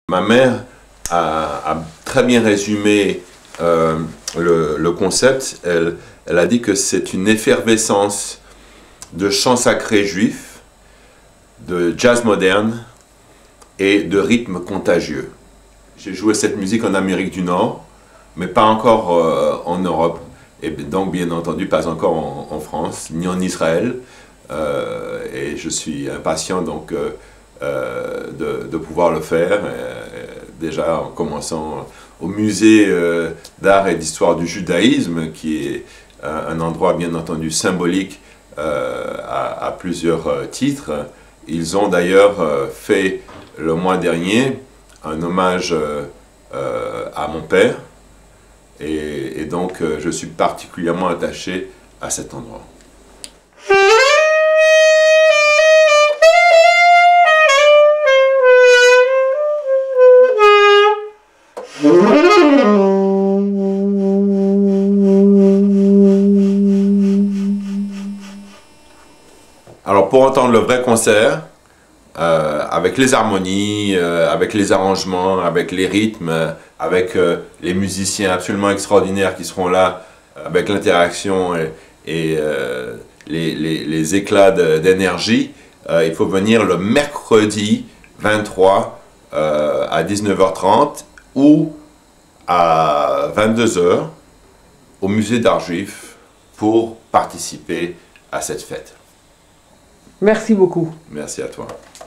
Ma mère a très bien résumé le concept. Elle a dit que c'est une effervescence de chants sacrés juifs, de jazz moderne et de rythmes contagieux. J'ai joué cette musique en Amérique du Nord, mais pas encore en Europe, et donc bien entendu pas encore en France, ni en Israël. Et je suis impatient donc de pouvoir le faire, déjà en commençant au musée d'art et d'histoire du judaïsme, qui est un endroit bien entendu symbolique à plusieurs titres. Ils ont d'ailleurs fait le mois dernier un hommage à mon père, et donc je suis particulièrement attaché à cet endroit. Alors pour entendre le vrai concert, avec les harmonies, avec les arrangements, avec les rythmes, avec les musiciens absolument extraordinaires qui seront là, avec l'interaction et les éclats d'énergie, il faut venir le mercredi 23 à 19h30 ou à 22h au musée d'art juif pour participer à cette fête. Merci beaucoup. Merci à toi.